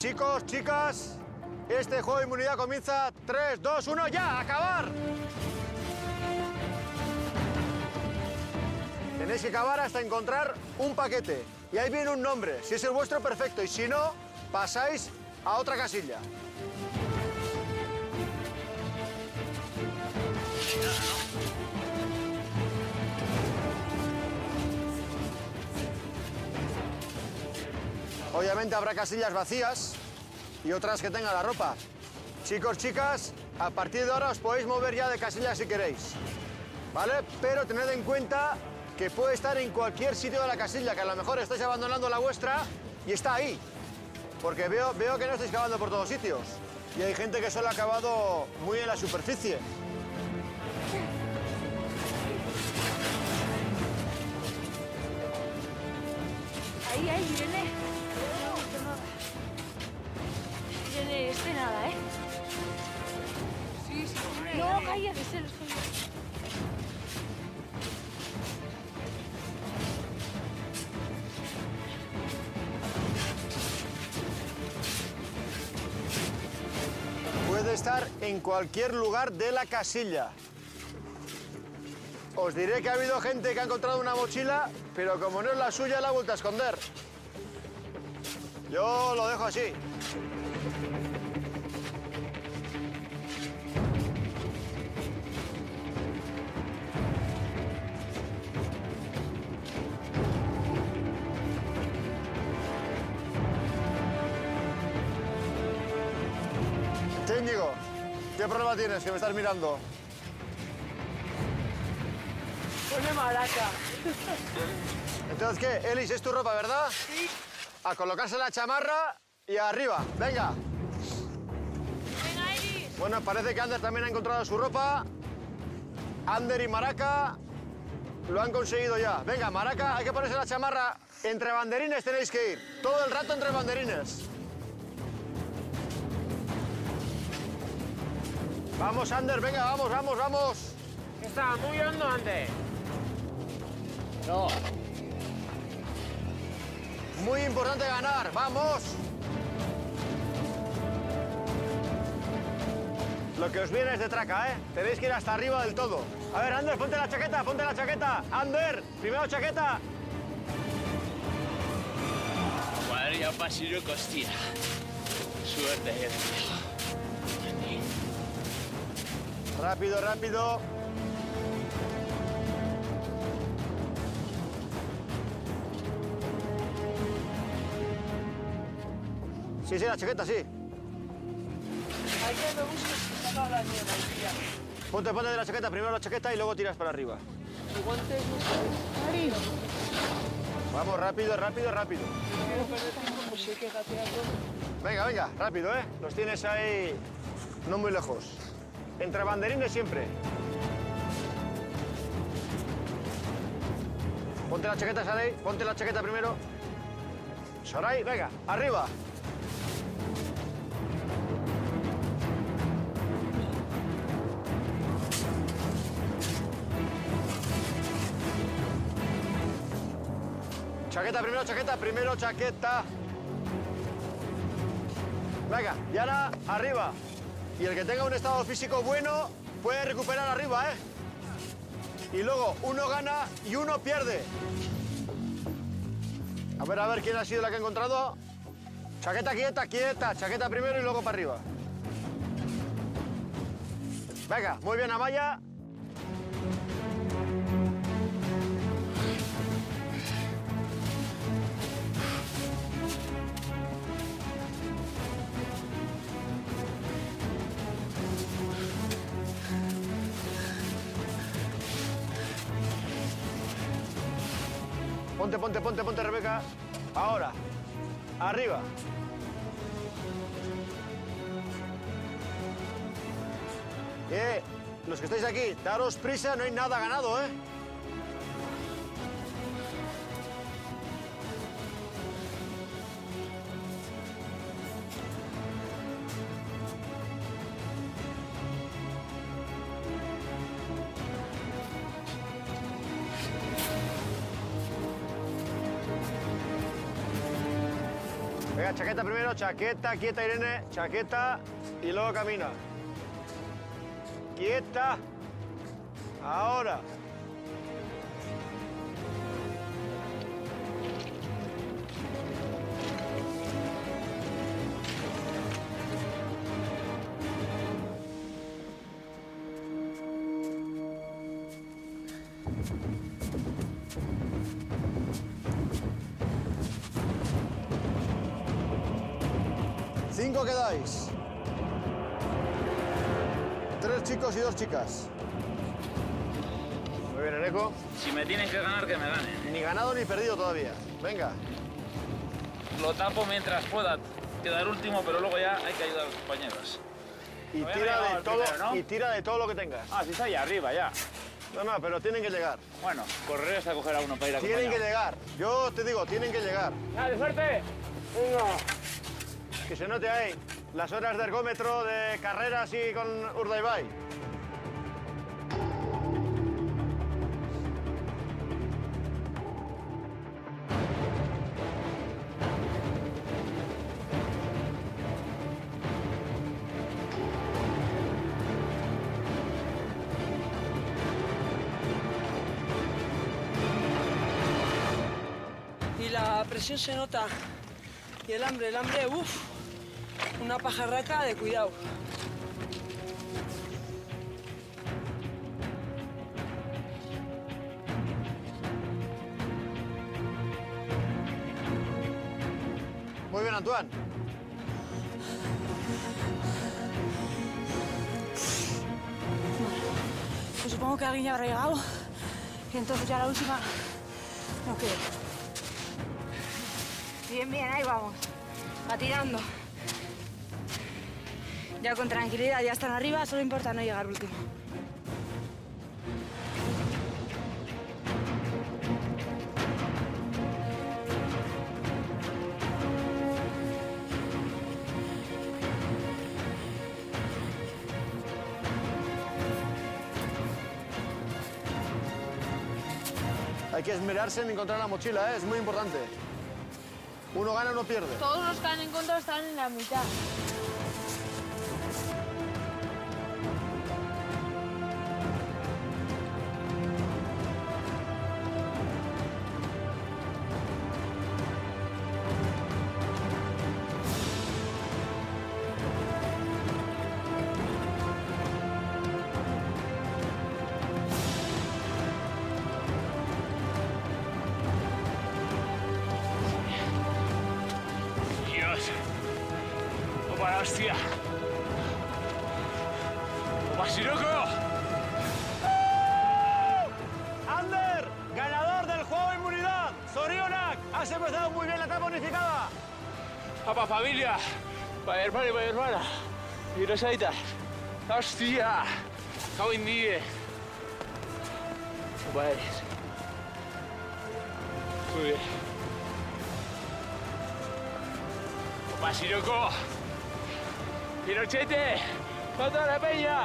Chicos, chicas, este juego de inmunidad comienza 3, 2, 1, ¡ya! ¡Acabar! Tenéis que acabar hasta encontrar un paquete. Y ahí viene un nombre. Si es el vuestro, perfecto. Y si no, pasáis a otra casilla. Obviamente habrá casillas vacías y otras que tengan la ropa. Chicos, chicas, a partir de ahora os podéis mover ya de casilla si queréis. ¿Vale? Pero tened en cuenta que puede estar en cualquier sitio de la casilla, que a lo mejor estáis abandonando la vuestra y está ahí. Porque veo que no estáis cavando por todos sitios. Y hay gente que solo ha cavado muy en la superficie. Ahí, Irene. Irene, nada, ¿eh? Sí, No, cállate, se los coño. Puede estar en cualquier lugar de la casilla. Os diré que ha habido gente que ha encontrado una mochila, pero como no es la suya, la ha vuelto a esconder. Yo lo dejo así. Íñigo, ¿qué problema tienes que me estás mirando? Pone maraca. Entonces, ¿qué? Elis, es tu ropa, ¿verdad? Sí. A colocarse la chamarra y arriba. Venga. Venga, Elis. Bueno, parece que Ander también ha encontrado su ropa. Ander y Maraca lo han conseguido ya. Venga, Maraca, hay que ponerse la chamarra. Entre banderines tenéis que ir. Todo el rato entre banderines. Vamos, Ander, venga, vamos, vamos, vamos. Está muy hondo, Ander. No. Muy importante ganar, vamos. Lo que os viene es de traca, ¿eh? Tenéis que ir hasta arriba del todo. A ver, Ander, ponte la chaqueta, ponte la chaqueta. Ander, primero chaqueta. Guardia pasillo costilla. Suerte, tío. Rápido, rápido. Sí, sí, la chaqueta, sí. Hay que me busques sacar la nieve, tía. Ponte de la chaqueta, primero la chaqueta y luego tiras para arriba. El guante es muy... Vamos, rápido, rápido, rápido. No quiero perder tiempo, pues hay que gatearlo. Venga, venga, rápido, ¿eh? Los tienes ahí no muy lejos. Entre banderines siempre. Ponte la chaqueta, Saray. Ponte la chaqueta primero. Saray, venga, arriba. Chaqueta, primero chaqueta. Venga, y ahora arriba. Y el que tenga un estado físico bueno puede recuperar arriba, ¿eh? Y luego uno gana y uno pierde. A ver quién ha sido la que ha encontrado. Chaqueta quieta, quieta. Chaqueta primero y luego para arriba. Venga, muy bien, Amaya. Ponte, Rebeca. Ahora. Arriba. Los que estáis aquí, daros prisa, no hay nada ganado, ¿eh? Venga, chaqueta primero, chaqueta, quieta, Irene, chaqueta y luego camina. Quieta. Ahora. Cinco quedáis. 3 chicos y 2 chicas. Muy bien, Eneco. Si me tienen que ganar, que me ganen. Ni ganado ni perdido todavía. Venga. Lo tapo mientras pueda. Quedar último, pero luego ya hay que ayudar a los compañeros. Y Me voy a tira llevar de al todo, primero, ¿no? y tira de todo lo que tengas. Ah, sí está ahí arriba ya. No, no, pero tienen que llegar. Bueno, correré hasta coger a uno para ir a Tienen que llegar. Yo te digo, tienen que llegar. ¡Dale, suerte! Que se note ahí las horas de ergómetro de carreras y con Urdaibai. Y la presión se nota. Y el hambre, uff. Una pajarraca de cuidado. Muy bien, Antoine. Pues supongo que alguien ya habrá llegado. Y entonces ya la última no queda. Bien, bien, ahí vamos. Va tirando. Ya con tranquilidad, ya están arriba, solo importa no llegar último. Hay que esmerarse en encontrar la mochila, ¿eh? Es muy importante. Uno gana, uno pierde. Todos los que han encontrado están en la mitad. Dios. Opa, la hostia. Opa, Siroco. Ander, ganador del juego de inmunidad. Zorionak, has empezado muy bien la etapa unificada. Opa, familia. Para hermano y para hermana. Y Rosaitas. Hostia. Cago en die. Opa, eres. Muy bien. Opa, Siroco. Pinochete. ¡Toda la peña!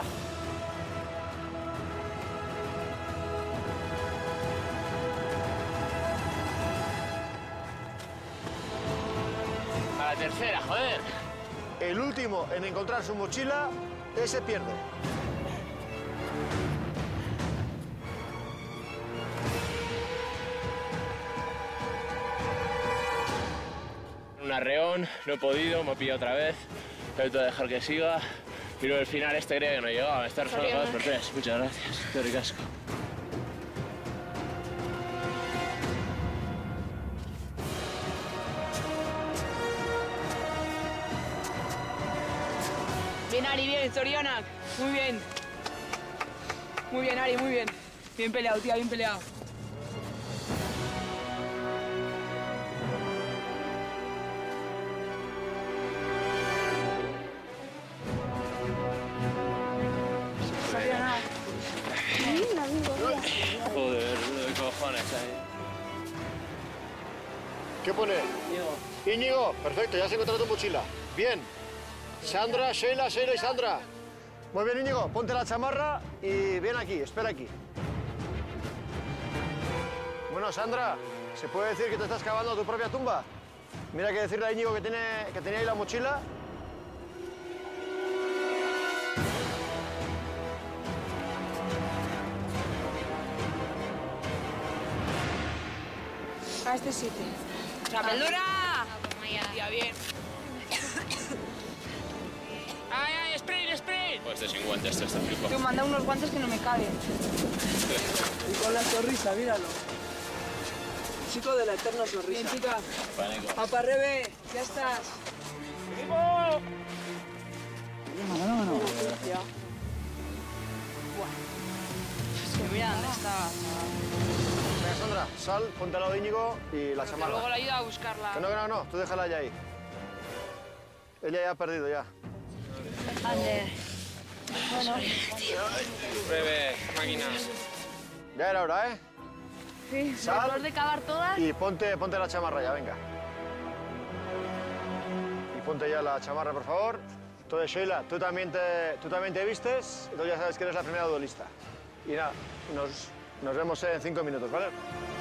A la tercera, joder. El último en encontrar su mochila, ese pierde. Un arreón, no he podido, me he pillado otra vez. Pero tengo que dejar que siga. Y luego el final este creo que no llegaba. Me está resolviendo 2x3. Muchas gracias. Qué ricasco. Bien, Ari, bien, Zorionak. Muy bien. Muy bien, Ari, muy bien. Bien peleado, tía, bien peleado. Joder, de cojones ahí. ¿Qué pone? Íñigo, perfecto, ya has encontrado tu mochila. Bien. Sandra, Sheila y Sandra. Muy bien, Íñigo, ponte la chamarra y ven aquí, espera aquí. Bueno, Sandra, ¿se puede decir que te estás cavando tu propia tumba? Mira que decirle a Íñigo que tenía ahí la mochila. A este sitio. ¡Chapeldura! Ya, bien. ¡Ay, ay, sprint, sprint! Pues este sin guantes, este está flipo. Tú manda unos guantes que no me caben. Y con la sonrisa, míralo. Chico de la eterna sonrisa. Bien, chica. Pánico. Papá Rebe, ya estás. Es que mira dónde está. Venga, Sandra, sal, ponte al lado de Íñigo y la Que chamarra. luego le ayuda a buscarla. No, tú déjala ya ahí. Ella ya ha perdido ya. Breve, máquinas. Ya era hora, ¿eh? Sí, Sal. después de cavar todas. Y ponte la chamarra ya, venga. Y ponte ya la chamarra, por favor. Entonces, Sheila, tú también te vistes, entonces ya sabes que eres la primera duelista. Y nada, nos vemos en 5 minutos, ¿vale?